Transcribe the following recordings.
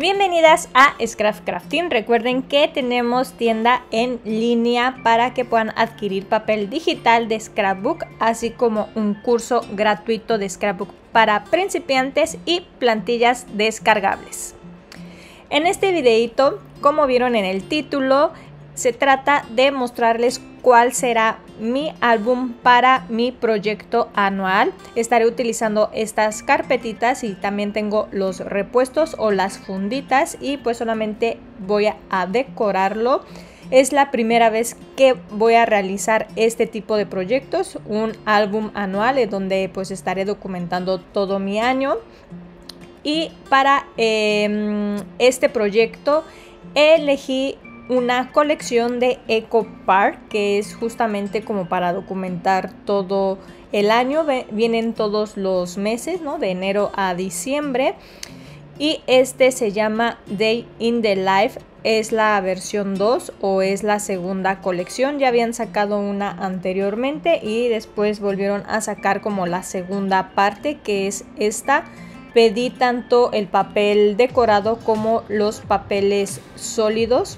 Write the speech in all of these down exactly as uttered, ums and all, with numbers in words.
Bienvenidas a Scrap Crafting. Recuerden que tenemos tienda en línea para que puedan adquirir papel digital de scrapbook, así como un curso gratuito de scrapbook para principiantes y plantillas descargables. En este videito, como vieron en el título, se trata de mostrarles cuál será mi álbum para mi proyecto anual. Estaré utilizando estas carpetitas y también tengo los repuestos o las funditas y pues solamente voy a decorarlo. Es la primera vez que voy a realizar este tipo de proyectos, un álbum anual en donde pues estaré documentando todo mi año. Y para eh, este proyecto elegí una colección de Eco Park, que es justamente como para documentar todo el año. Vienen todos los meses, ¿no? De enero a diciembre. Y este se llama Day in the Life. Es la versión dos o es la segunda colección. Ya habían sacado una anteriormente y después volvieron a sacar como la segunda parte, que es esta. Pedí tanto el papel decorado como los papeles sólidos.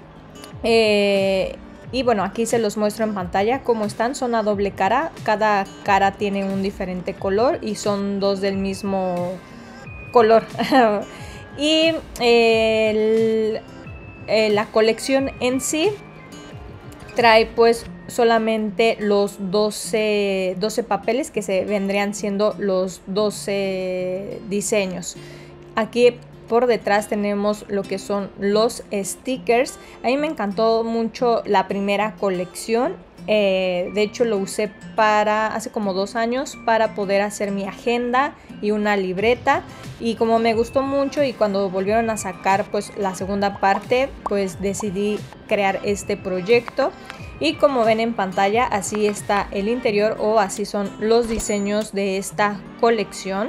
Eh, y bueno, aquí se los muestro en pantalla cómo están. Son a doble cara, cada cara tiene un diferente color y son dos del mismo color. Y eh, el, eh, la colección en sí trae pues solamente los doce, doce papeles, que se vendrían siendo los doce diseños. Aquí por detrás tenemos lo que son los stickers. A mí me encantó mucho la primera colección. Eh, de hecho lo usé para hace como dos años para poder hacer mi agenda y una libreta. Y como me gustó mucho y cuando volvieron a sacar pues la segunda parte, pues decidí crear este proyecto. Y como ven en pantalla, así está el interior o así son los diseños de esta colección.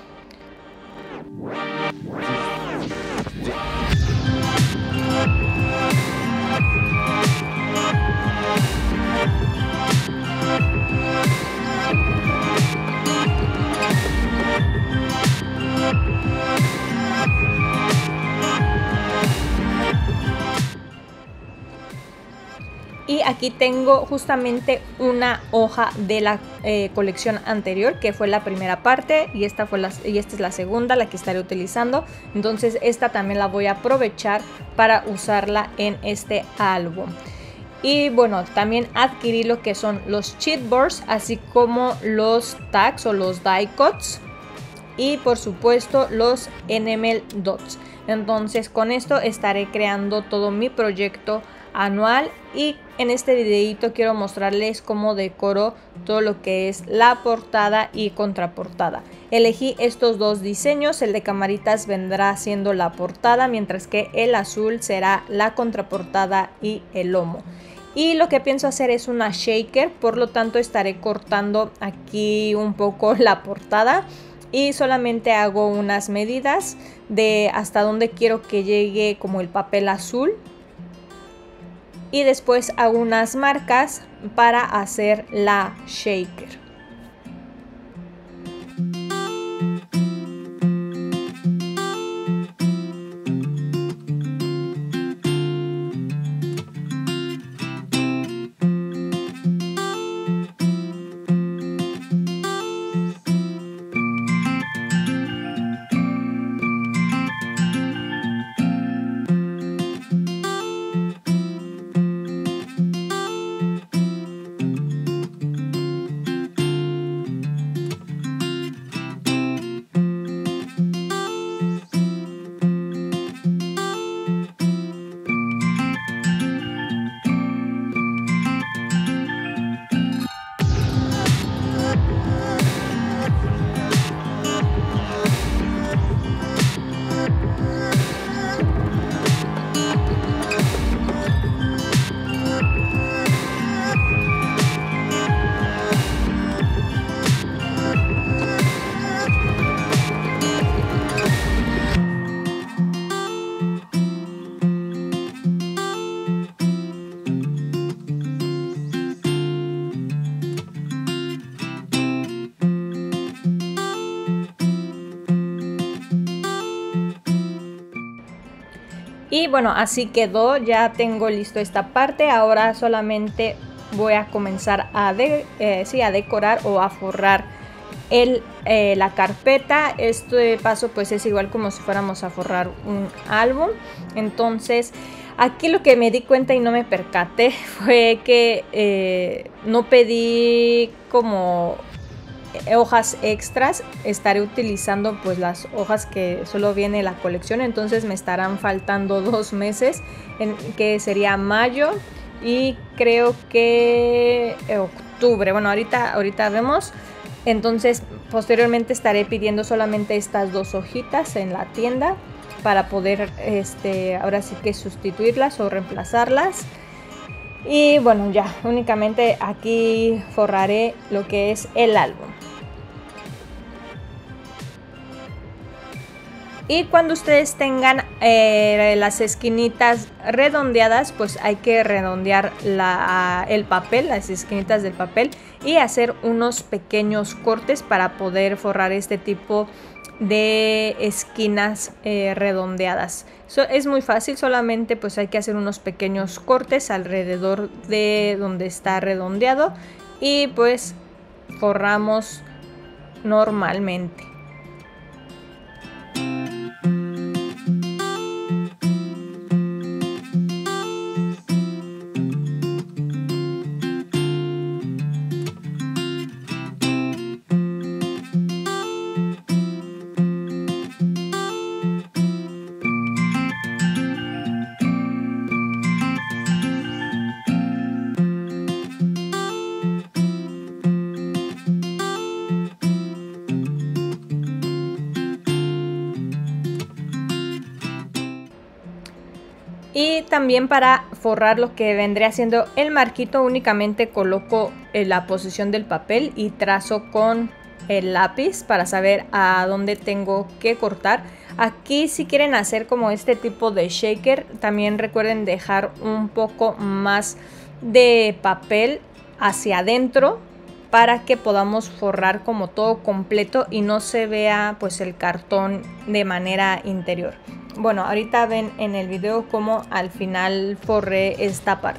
Y aquí tengo justamente una hoja de la eh, colección anterior, que fue la primera parte, y esta, fue la, y esta es la segunda, la que estaré utilizando. Entonces esta también la voy a aprovechar para usarla en este álbum. Y bueno, también adquirí lo que son los chipboards, así como los tags o los die cuts. Y por supuesto los enamel dots. Entonces con esto estaré creando todo mi proyecto anual. Y en este videito quiero mostrarles cómo decoro todo lo que es la portada y contraportada. Elegí estos dos diseños. El de camaritas vendrá siendo la portada, mientras que el azul será la contraportada y el lomo. Y lo que pienso hacer es una shaker, por lo tanto estaré cortando aquí un poco la portada. Y solamente hago unas medidas de hasta dónde quiero que llegue como el papel azul. Y después hago unas marcas para hacer la shaker. Y bueno, así quedó, ya tengo listo esta parte. Ahora solamente voy a comenzar a, de, eh, sí, a decorar o a forrar el, eh, la carpeta. Este paso pues es igual como si fuéramos a forrar un álbum. Entonces aquí lo que me di cuenta y no me percaté fue que eh, no pedí como hojas extras. Estaré utilizando pues las hojas que solo viene la colección, entonces me estarán faltando dos meses, en, que sería mayo y creo que octubre. Bueno, ahorita, ahorita vemos. Entonces posteriormente estaré pidiendo solamente estas dos hojitas en la tienda para poder este, ahora sí que sustituirlas o reemplazarlas. Y bueno, ya únicamente aquí forraré lo que es el álbum. Y cuando ustedes tengan eh, las esquinitas redondeadas, pues hay que redondear la, el papel, las esquinitas del papel, y hacer unos pequeños cortes para poder forrar este tipo de esquinas eh, redondeadas. So, es muy fácil, solamente pues hay que hacer unos pequeños cortes alrededor de donde está redondeado y pues forramos normalmente. Y también para forrar lo que vendría siendo el marquito, únicamente coloco la posición del papel y trazo con el lápiz para saber a dónde tengo que cortar. Aquí si quieren hacer como este tipo de shaker, también recuerden dejar un poco más de papel hacia adentro para que podamos forrar como todo completo y no se vea pues el cartón de manera interior. Bueno, ahorita ven en el video cómo al final forré esta parte.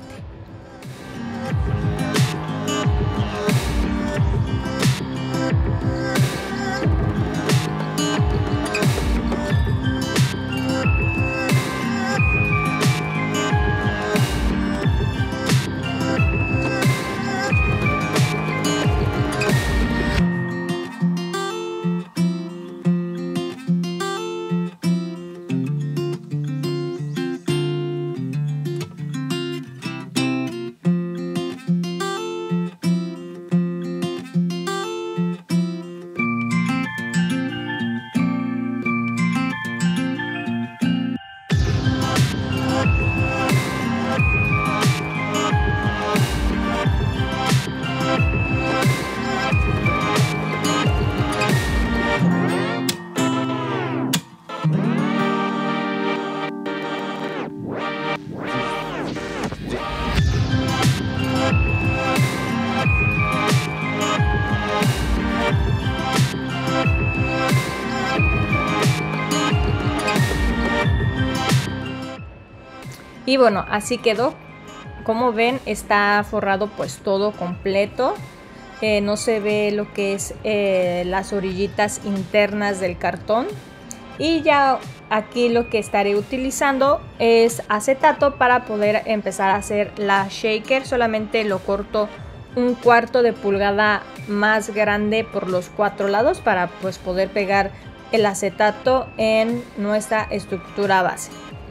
Y bueno, así quedó. Como ven, está forrado pues todo completo. Eh, no se ve lo que es eh, las orillitas internas del cartón. Y ya aquí lo que estaré utilizando es acetato para poder empezar a hacer la shaker. Solamente lo corto un cuarto de pulgada más grande por los cuatro lados para pues poder pegar el acetato en nuestra estructura base.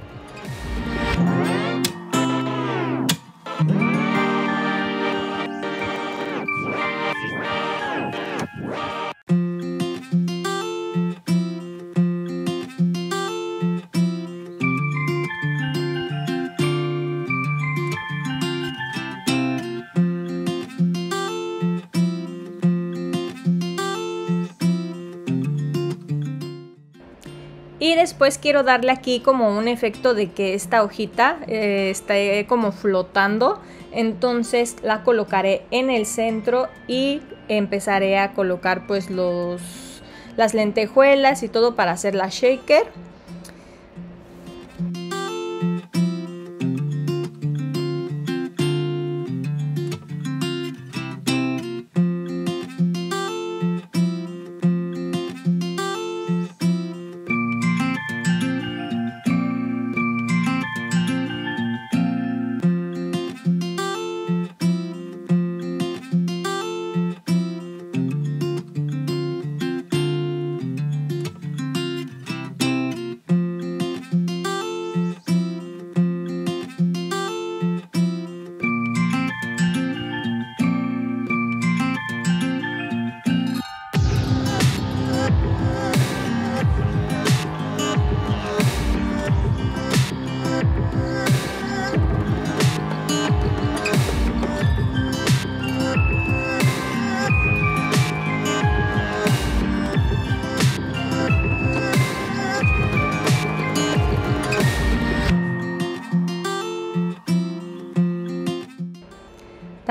Y después quiero darle aquí como un efecto de que esta hojita eh, esté como flotando. Entonces la colocaré en el centro y empezaré a colocar pues los, las lentejuelas y todo para hacer la shaker.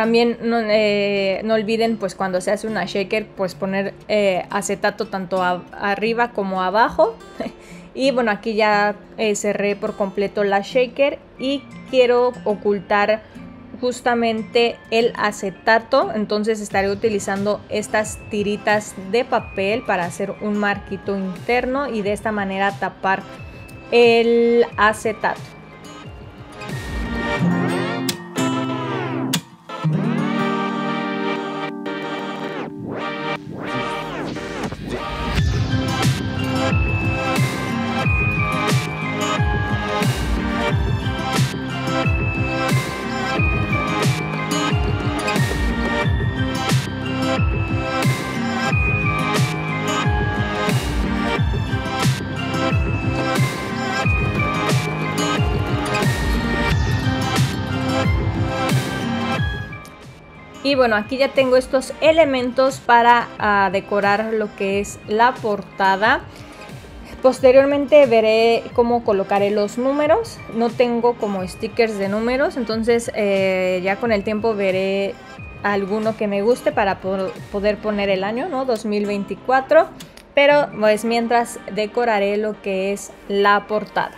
También no, eh, no olviden, pues cuando se hace una shaker, pues poner eh, acetato tanto a, arriba como abajo. Y bueno, aquí ya eh, cerré por completo la shaker y quiero ocultar justamente el acetato. Entonces estaré utilizando estas tiritas de papel para hacer un marquito interno y de esta manera tapar el acetato. Y bueno, aquí ya tengo estos elementos para uh, decorar lo que es la portada. Posteriormente veré cómo colocaré los números. No tengo como stickers de números, entonces eh, ya con el tiempo veré alguno que me guste para poder poner el año, ¿no? dos mil veinticuatro. Pero pues mientras decoraré lo que es la portada.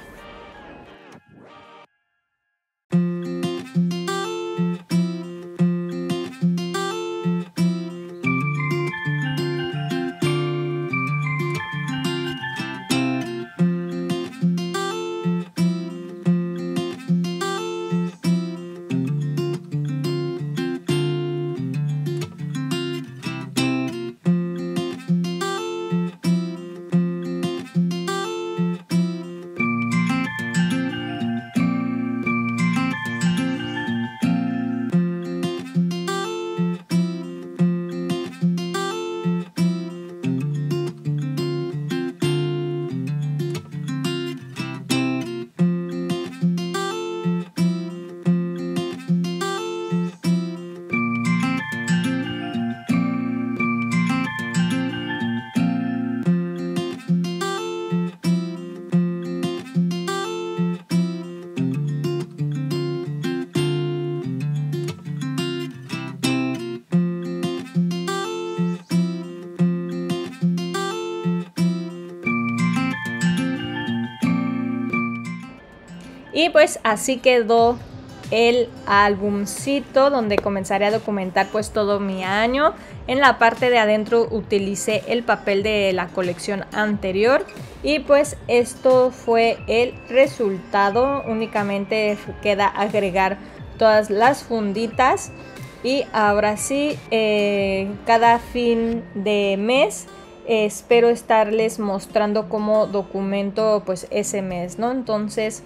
Y pues así quedó el álbumcito donde comenzaré a documentar pues todo mi año. En la parte de adentro utilicé el papel de la colección anterior y pues esto fue el resultado. Únicamente queda agregar todas las funditas y ahora sí, eh, cada fin de mes eh, espero estarles mostrando cómo documento pues ese mes, ¿no? Entonces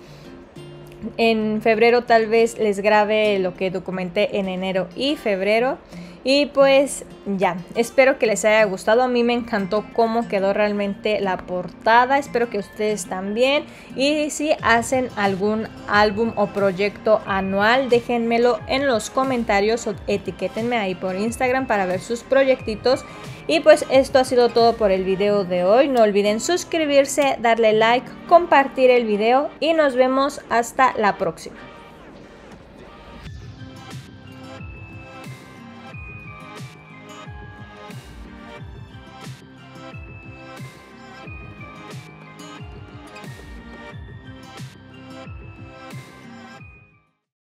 en febrero tal vez les grabe lo que documenté en enero y febrero. Y pues ya, espero que les haya gustado. A mí me encantó cómo quedó realmente la portada. Espero que ustedes también. Y si hacen algún álbum o proyecto anual, déjenmelo en los comentarios o etiquétenme ahí por Instagram para ver sus proyectitos. Y pues esto ha sido todo por el video de hoy. No olviden suscribirse, darle like, compartir el video y nos vemos hasta la próxima.